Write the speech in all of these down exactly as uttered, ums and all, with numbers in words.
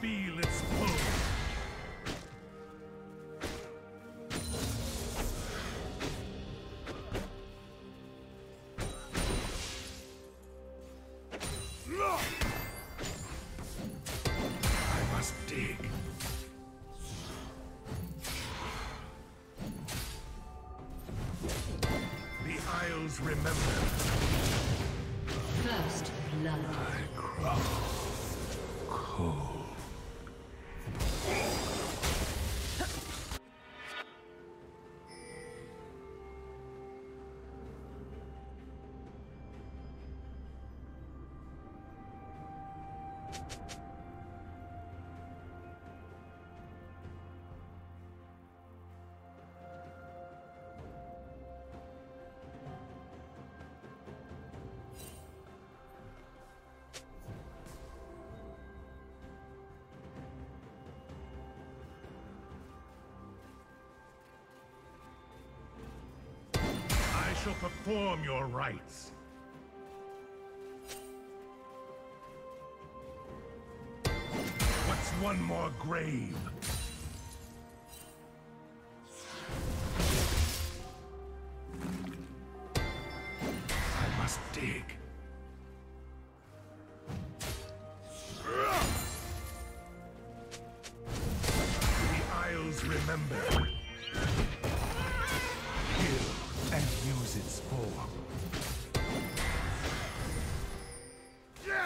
Feel its pull. I must dig. The Isles remember. First blood. I crawl cold. I shall perform your rites. What's one more grave? I must dig. The Isles remember. And use its form. Yeah!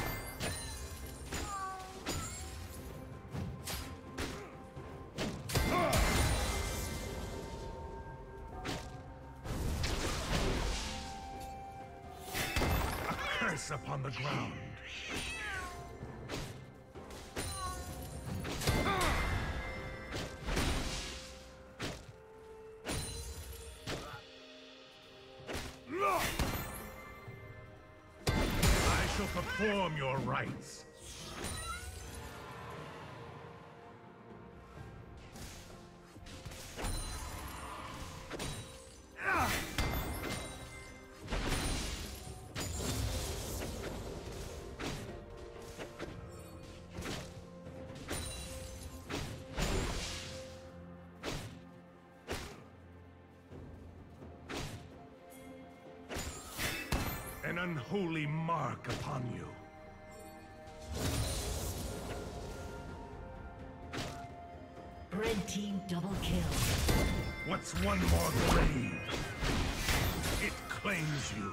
A curse upon the ground. I shall perform your rites. An unholy mark upon you. Red team double kill. What's one more grave? It claims you.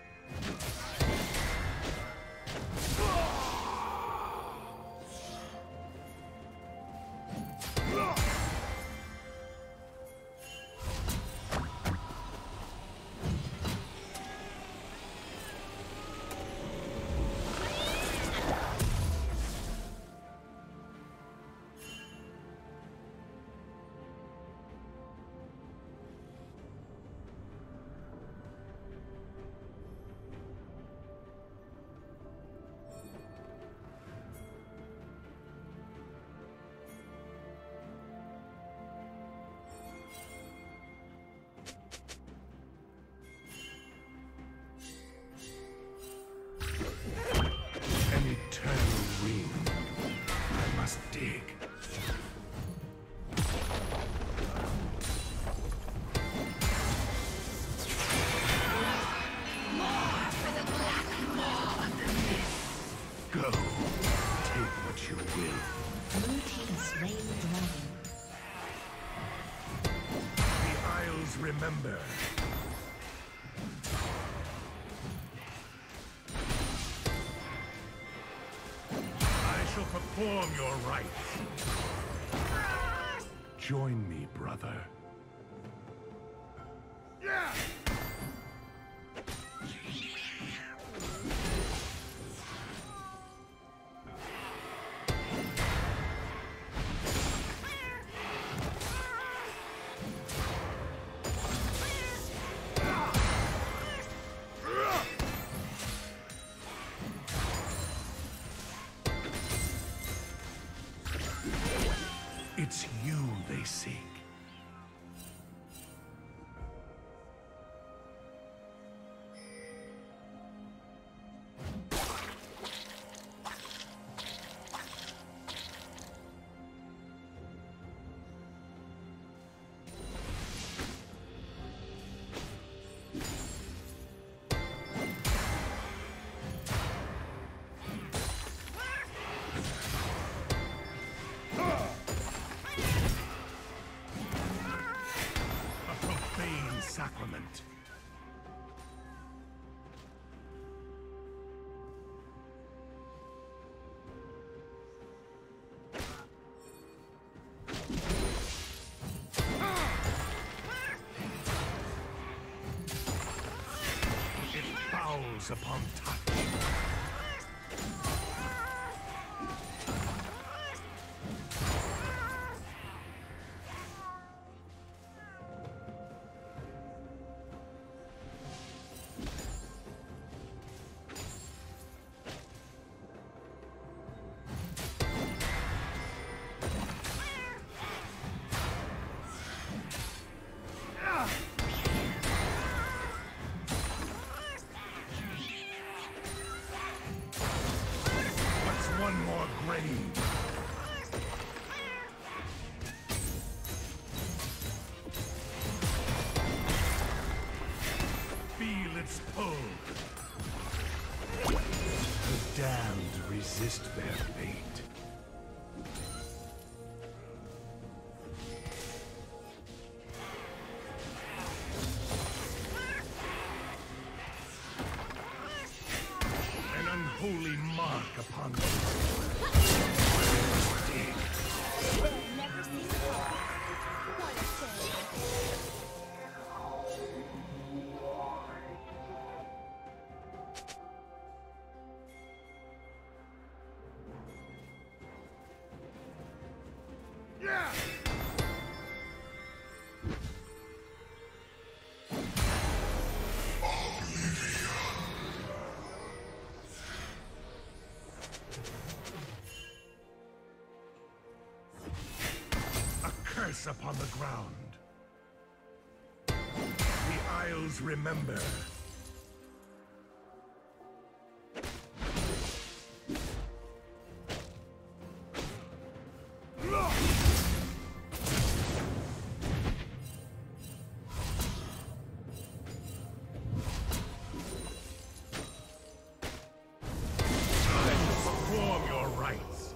An eternal ring. I must dig. Go. Take what you will. Blue team slain the dragon. The Isles remember. I shall perform your rites. Join me, brother. Yeah! It's you they seek. close upon touch. One more grave. Feel its pull. The damned resist their fate. An unholy mark upon them. Upon the ground. The Isles remember. Perform your rites.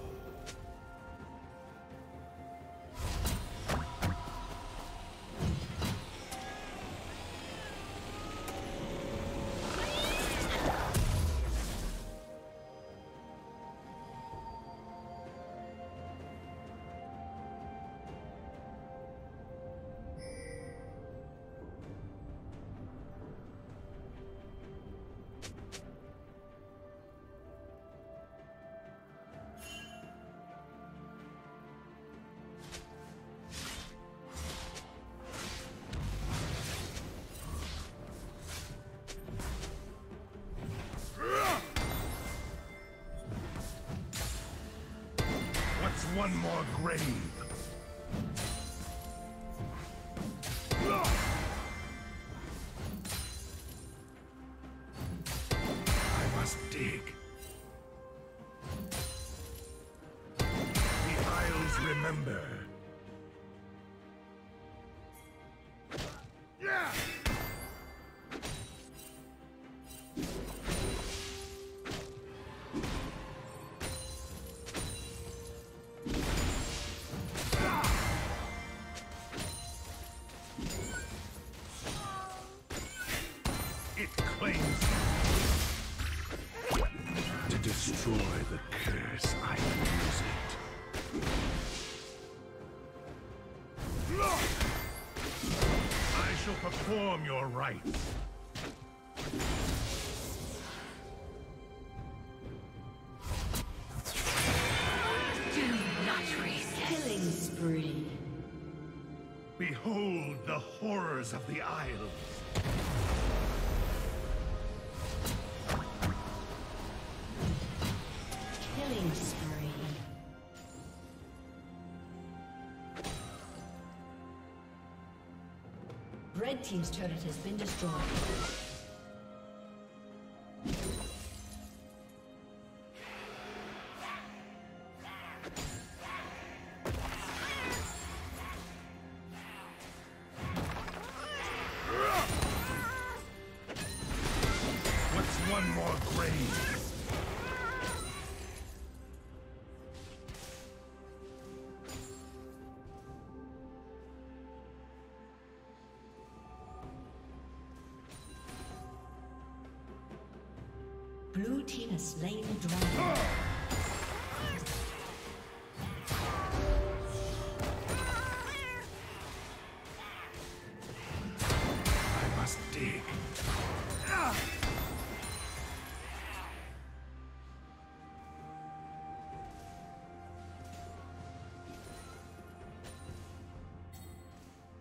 One more grave. I must dig. The Isles remember. Yeah! To destroy the curse, I use it. I shall perform your rites. Do not resist. Killing spree. Behold the horrors of the Isles. Killing spree. Red team's turret has been destroyed. What's one more grave? Blue team has slain the dragon. I must dig.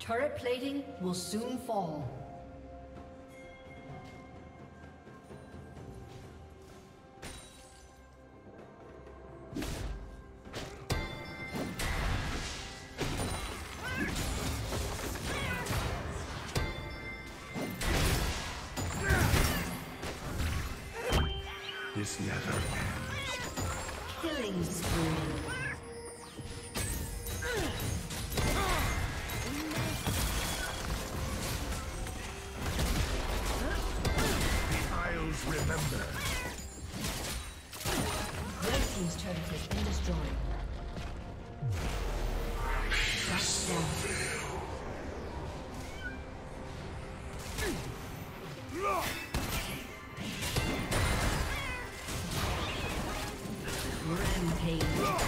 Turret plating will soon fall. This never ends. Killing spree. Remember. Red team's turret has been destroyed. Shut down. Rampage.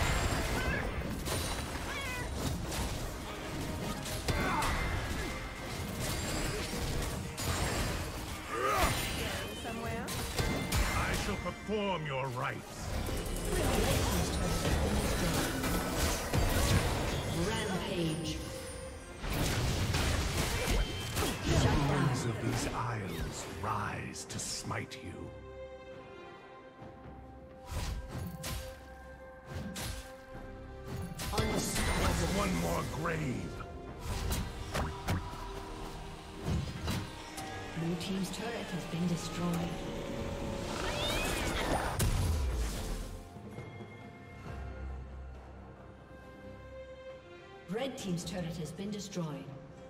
Perform your rites. Rampage. The winds of these isles rise to smite you. Unstoppable. One more grave. Blue team's turret has been destroyed. Red team's turret has been destroyed.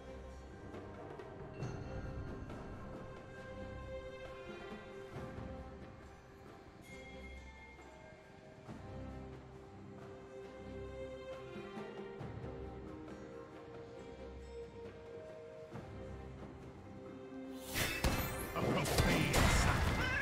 A profane sacrament.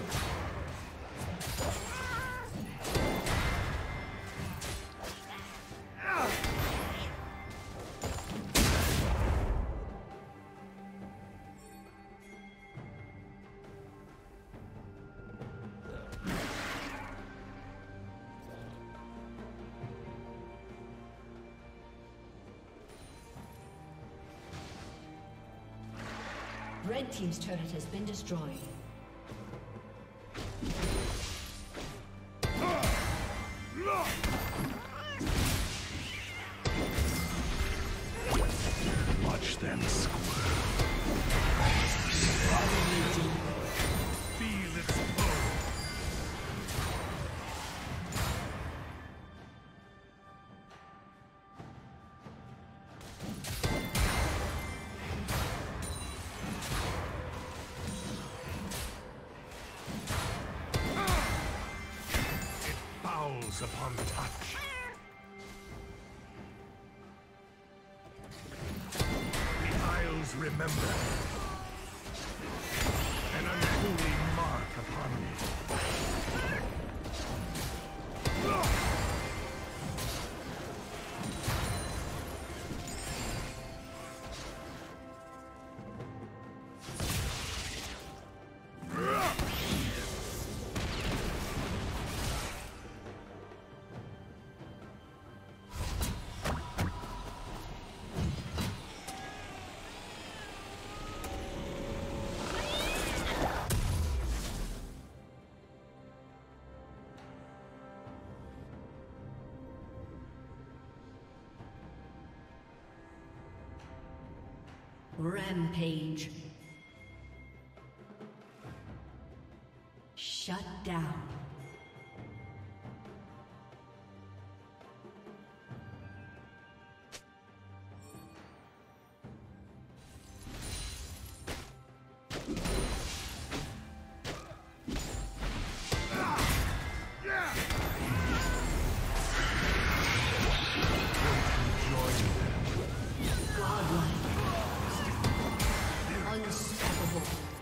Red team's turret has been destroyed. Watch them squirm. Feel its pull. Upon touch. The Isles remember. An unholy mark upon me. Rampage. Shut down. Godlike. Unstoppable.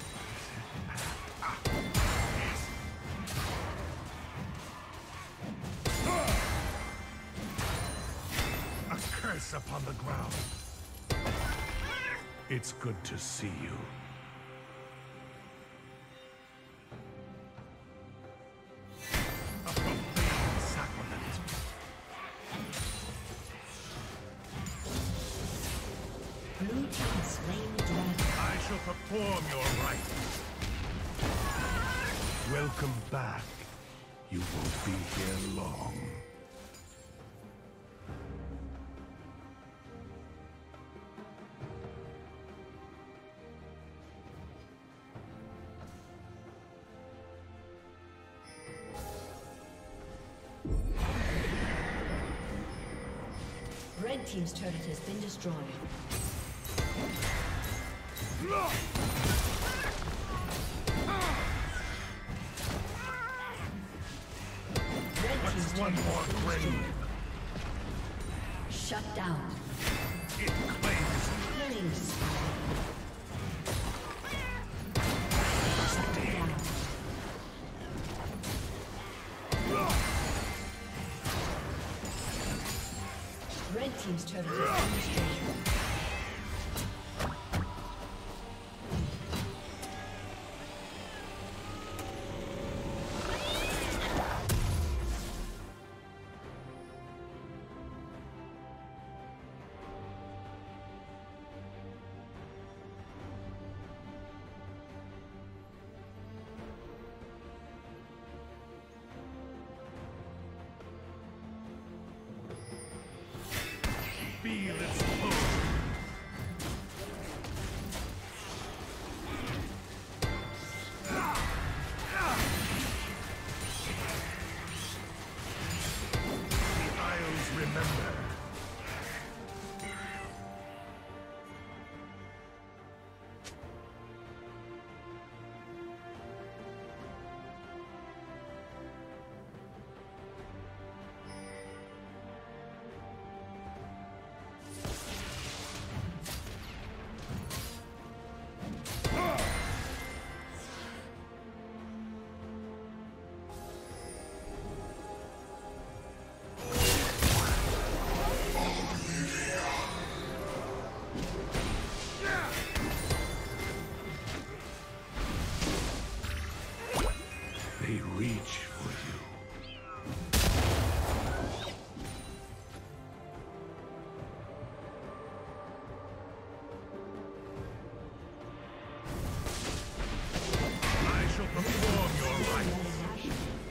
A curse upon the ground. It's good to see you. A profane sacrament. shall perform your rites. Welcome back. You won't be here long. Red team's turret has been destroyed. Red team's one more grave. Shut down. It claims Killing spree. Red team's turret has been destroyed. Feel its pull. The Isles remember. They reach for you. I shall perform your rites.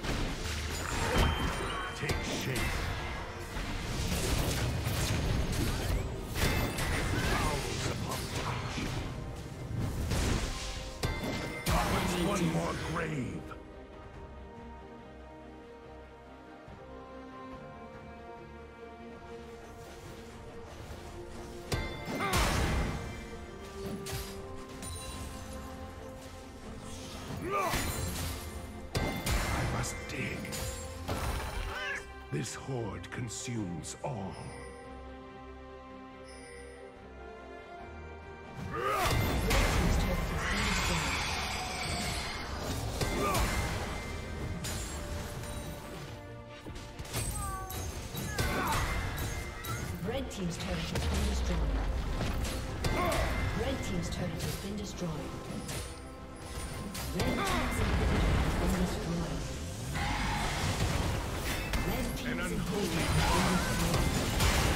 Take shape. Fowls upon touch. Offers one more grave. I must dig. This horde consumes all. Red team's turret has been destroyed. Red team's turret has been destroyed. Red team's inhibitor has been destroyed. Red team's An inhibitor unholy has been destroyed.